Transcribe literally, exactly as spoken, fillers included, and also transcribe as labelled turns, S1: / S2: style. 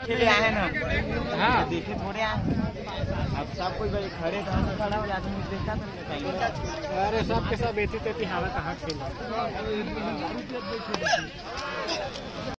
S1: खेले आए ना।
S2: हाँ
S1: देखे थोड़े आए, अब सब कोई बड़े खड़े तो खड़ा हो जाते हैं, देखा तो नहीं बताइए।
S2: अरे सब के सब बेटी तेती हवा कहाँ खेले।